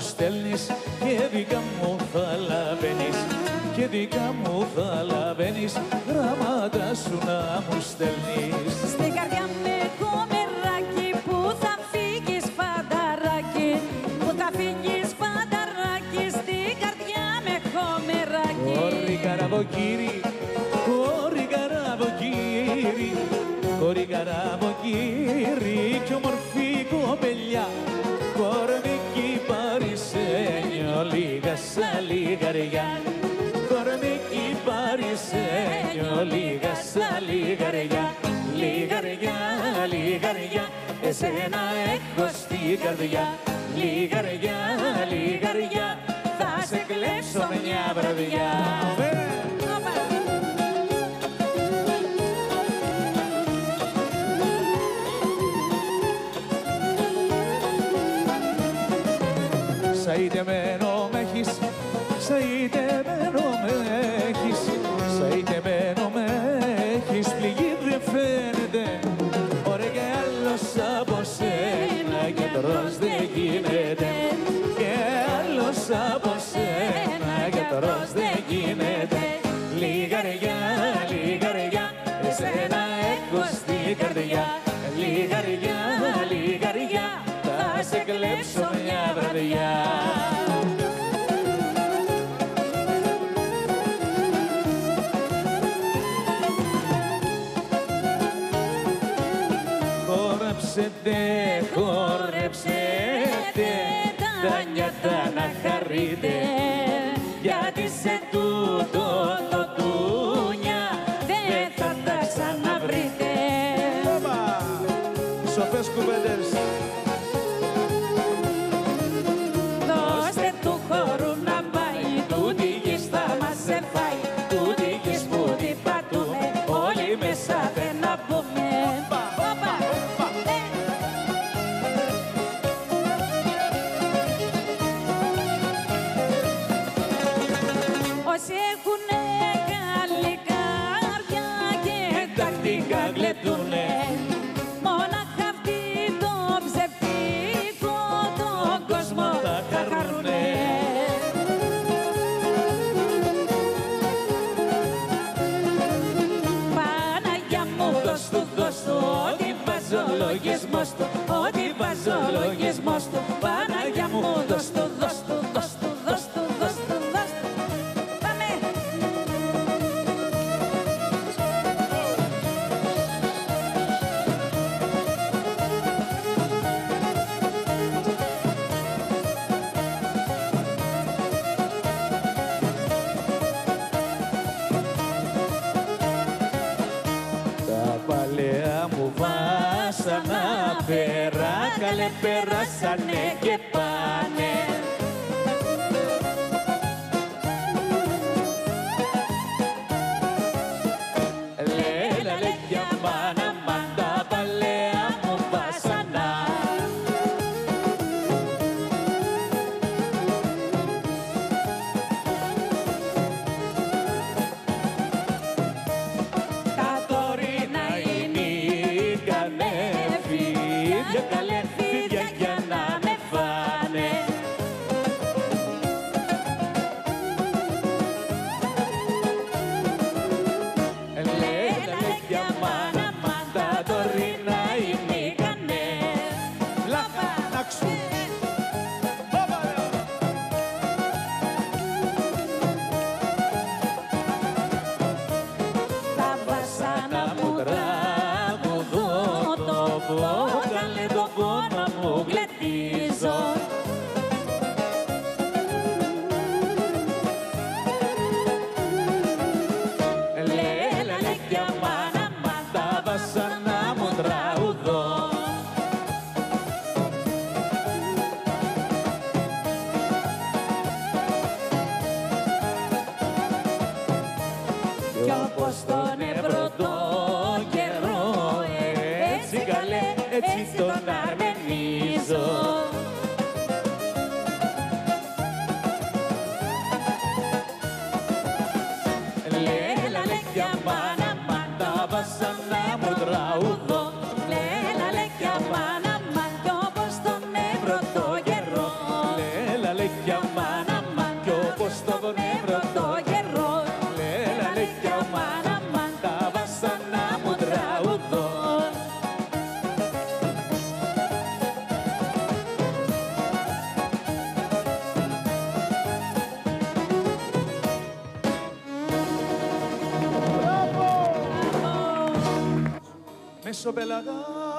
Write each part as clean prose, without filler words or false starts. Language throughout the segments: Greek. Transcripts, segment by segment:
στέλνεις και δικά μου θα λαβαίνεις, και δικά μου θα λαβαίνεις, γράμματα σου να μου στέλνεις. Στην καρδιά με κομμεράκι που θα φύγεις φανταράκι, που θα φύγεις φανταράκι, στην καρδιά με κομμεράκι. Κόρη καραβοκύρι, κόρη καραβοκύρι, κόρη καραβοκύρι κι όμορφη κοπελιά, κορμίκι παρισένιο, λίγα σαν λιγαριά. Κορμίκι παρισένιο, λίγα σαν λιγαριά. Λιγαριά, λιγαριά, εσένα έχω στην καρδιά. Λιγαριά, λιγαριά, θα σε κλέψω μια βραδιά. Σαΐτεμένο μ' έχεις, σαΐτεμένο μ' έχεις, σαΐτεμένο μ' έχεις, πληγή δεν φαίνεται, ωραία και άλλος από σένα και τρως δεν γίνεται, και άλλος από σένα και τρως δεν γίνεται. Λιγαριά, λιγαριά, εσένα έχω στην καρδιά. Λιγαριά, λιγαριά, θα σε κλέψω μια βραδιά. Χορέψετε, χορέψετε, τα νιάτα να χαρείτε, γιατί σε τούτο το τούνια δεν θα τα ξαναβρείτε. Σοφές κουβέντες. Δώστε του χώρου να πάει, τούτη γης θα μας εφάει, τούτη γης που την πατούμε, όλοι μέσα δεν να πούμε. Όσοι έχουνε καλή καρδιά και τακτικά γλεντούνε, μόναχα αυτοί το ψευτικό τον κόσμο θα χαρούνε. Παναγιά μου δώσ' του, ό,τι βάζω λογισμός του, ό,τι βάζω λογισμός του. Παναγιά μου δώσ' του, δώσ' του, δώσ' του, δώσ' του, δώσ' του, δώσ' του. Πάμε! Τα παλαιά μου βάσανα πέρα, καλέ περάσανε και πάνε. Λέλα λέγια μάνα, μαν τα παλαιά μου βάσανα. Τα τωρινά είναι καλέ φίδια, καλέ φίδια για να με φάνε. μεσοπελαγαρμενίζω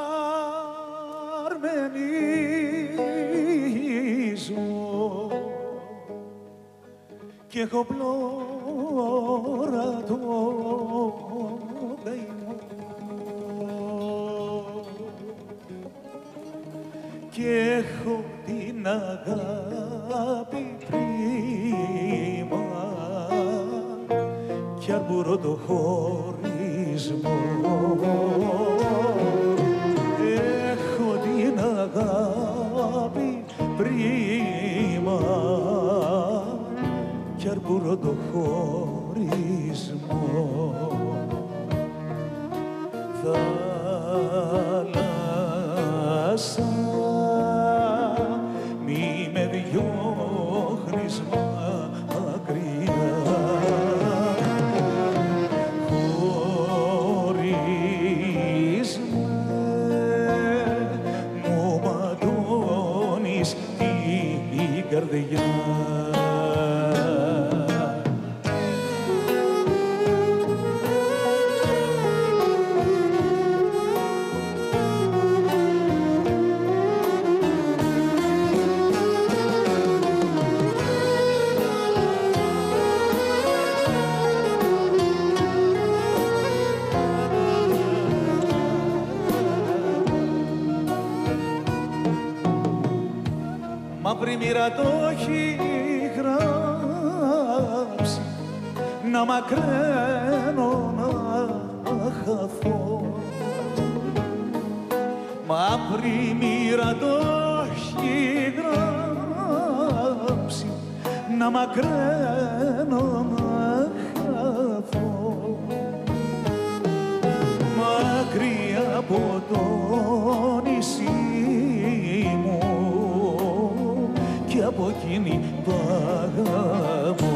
και έχω πλώρα το καημό και έχω την αγάπη πρίμα κι αρμπουρώ το χωρισμό. Έχω την αγάπη πρίμα κι αρμπουρώ το χωρισμό. Θάλασσα, μη με διώχνεις μακριά, χωρίς μου ματώνεις την καρδιά. Μαύρη μοίρα το έχει γράψει να μακραίνω να χαθώ. Μαύρη μοίρα το έχει γράψει να μακραίνω να χαθώ. Μακριά από το νησί μου και από εκείνη που αγαπώ.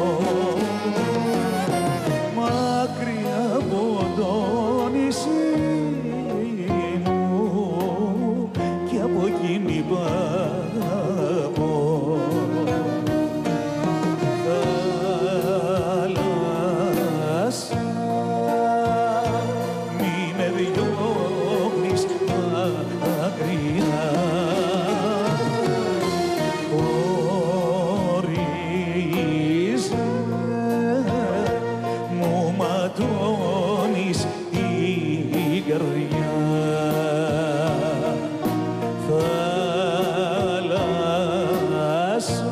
Μακριά από το νησί μου και από εκείνη που αγαπώ. Θάλασσα, μη με διώχνεις μακριά, χωρίς μου ματώνεις την καρδιά. Θάλασσα,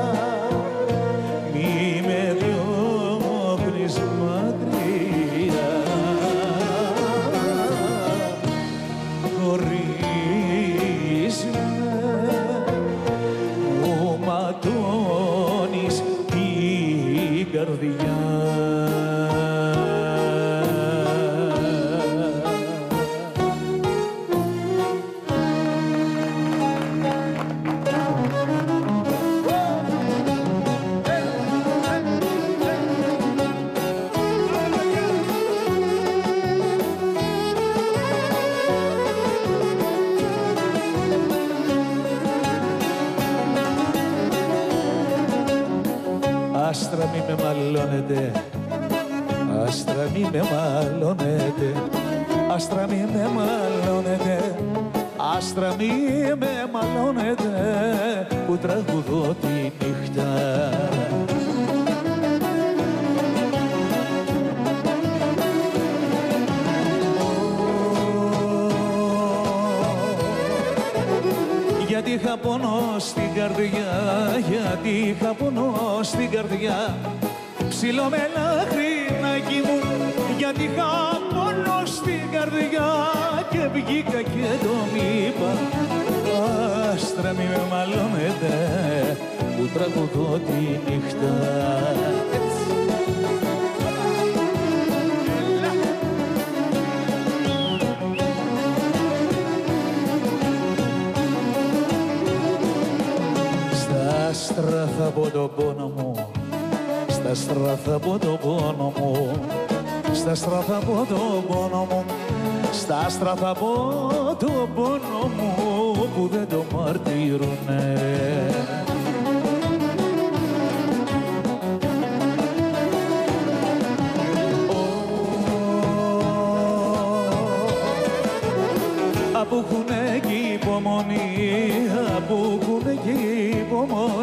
μη με διώχνεις μακριά, χωρίς μου ματώνεις την καρδιά. Άστρα μη με μαλώνετε, άστρα μη με μαλώνετε, άστρα μη με μαλώνετε, άστρα μη με μαλώνετε, που τραγουδώ τη νύχτα. Γιατί είχα πόνο στην καρδιά, γιατί είχα πόνο στην καρδιά, ψηλό με λαχρινάκι μου, γιατί είχα πόνο στην καρδιά και βγήκα και το μ' είπα. Άστρα μη με μαλώνετε, που τραγουδώ τη νύχτα. Στα στράθα από τον πόνο μου, στα στράθα από τον πόνο μου, στα στράθα από τον πόνο μου, στα στράθα από τον πόνο μου που δεν το μαρτύρουνε.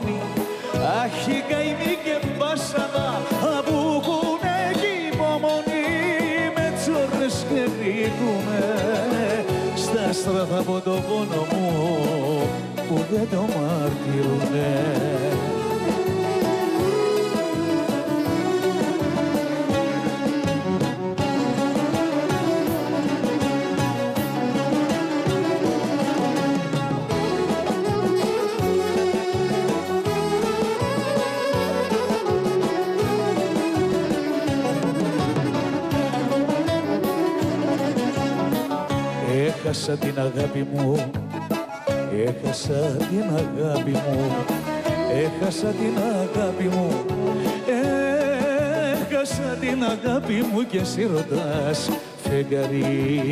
μόνοι. Αχ, οι καημοί και βάσανα που έχουνε υπομονή, με τσόρνες και ρίχνουμε στα στραθά από το πόνο μου που δεν το μαρτυρούνε. Έχασα την αγάπη μου, έχασα την αγάπη μου, έχασα την αγάπη μου, έχασα την αγάπη μου και εσύ ρωτάς φεγγαρί.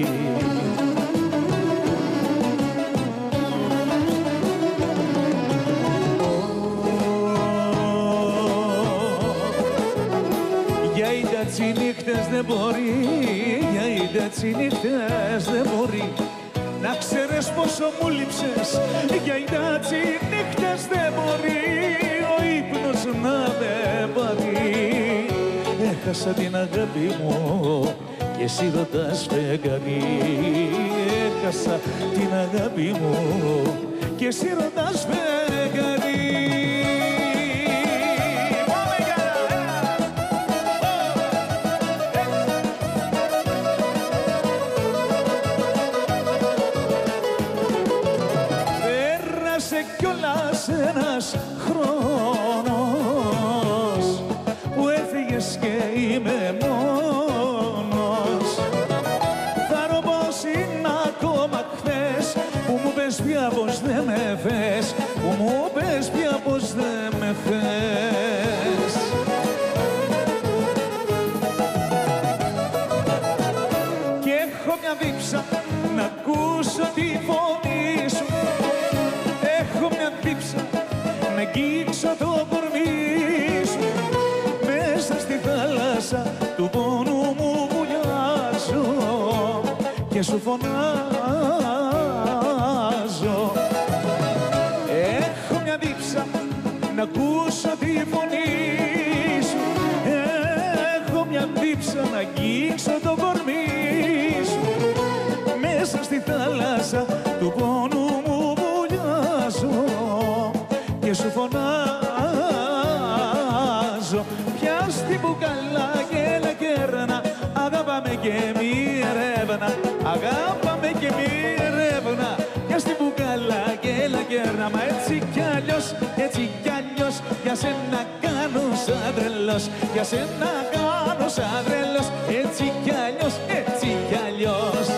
Για οι νύχτες δεν μπορεί, για οι νύχτες δεν μπορεί, να ξέρεις πόσο μου λείψες, για οι νύχτες δεν μπορεί ο ύπνος να με πάρει. Έχασα την αγάπη μου και εσύ ρωτάς φεγγαρί. Έχασα την αγάπη μου και εσύ ρωτάς φεγγαρί. Ένας χρόνος που έφυγες και είμαι μόνος. Θα ρω πως είναι ακόμα χθες που μου πες πια πως δεν με θες, που μου πες πια πως δεν με θες. Και έχω μια δίψα να ακούσω τη φωνή σου, έχω μια δίψα να αγγίξω το κορμί σου. Μέσα στη θάλασσα του πόνου μου βουλιάζω και σου φωνάζω. Έχω μια δίψα να ακούσω τη φωνή σου, έχω μια δίψα να αγγίξω το κορμί σου. Μέσα στη θάλασσα του πόνου μου βουλιάζω και σου φωνάζω. Πιάσ' την μπουκαλά και έλα κέρνα, αγάπαμε και μη ρεύνα, αγάπαμε και μη ρεύνα. Πιάσ' την μπουκαλά και έλα κέρνα, μα έτσι κι αλλιώς, έτσι κι αλλιώς, για σένα κάνω σαν τρελός, για σένα κάνω σαν τρελός, έτσι κι αλλιώς, έτσι κι αλλιώς.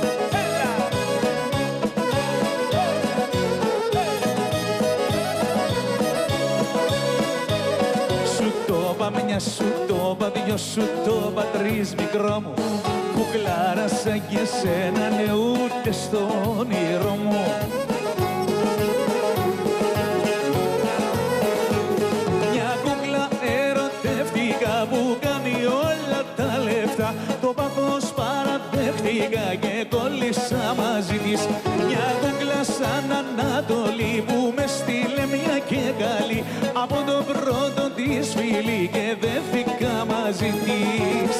Μια σου το είπα, δυο σου το είπα, τρεις μικρό μου, κουκλάρα σαν και σένα, ναι ούτε στο όνειρό μου. Μια κούκλα ερωτεύτηκα που κάνει όλα τα λεφτά, το πάθος παραδέχτηκα και κόλλησα μαζί της. Μια κούκλα σαν Ανατολή που με στείλε μια και καλή, από το πρώτο της φίλη και δέθηκα μαζί της.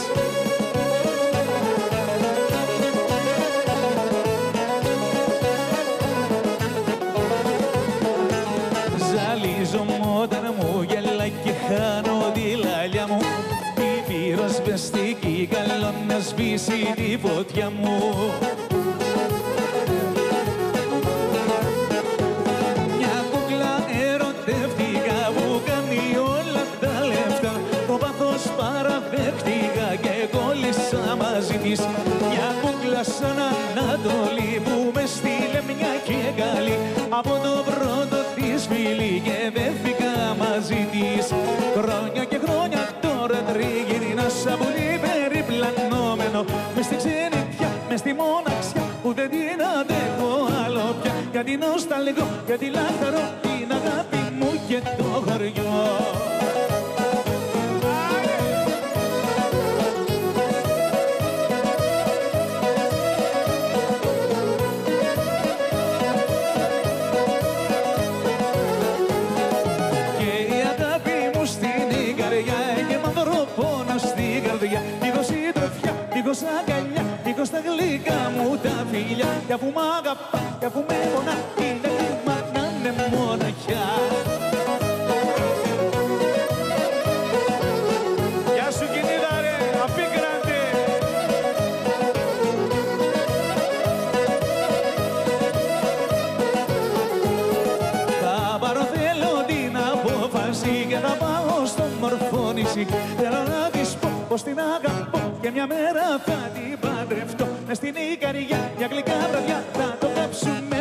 Ζαλίζομαι όταν μου γελά και χάνω τη λάλια μου, η πυροσβεστική καλό να σβήσει τη φωτιά μου. Μια κούκλα ερωτεύτηκα που κάνει όλα τα λεφτά, το πάθος παραδέχτηκα και κόλλησα μαζί της. Μια κούκλα σαν Ανατολή που με στείλε μια και καλή, από το πρώτο της φίλη και δέθηκα μαζί της. Χρόνια και χρόνια τώρα τριγυρνά σαν πουλί περιπλανόμενο, μες στη ξενιτιά, μες στη μοναξιά που δεν την αντέχω άλλο πια. Γιατί νοσταλγώ, γιατί λαχταρώ την αγάπη μου και το χωριό. δίχως αγκαλιά, δίχως τα γλυκά μου τα φιλιά. Κι αφού μ' αγαπά, κι αφού με πονά, είναι κρίμα να είναι μοναχιά. Γεια σου Κινίδα ρε, απίκραντε. Θα πάρω θέλω την απόφαση και θα πάω στο Μορφώνηση. Θέλω να της πω πως την αγαπώ και μια μέρα θα την παντρευτώ. Μες στην Ικαριά, μια γλυκά βραδιά θα το κάψουμε.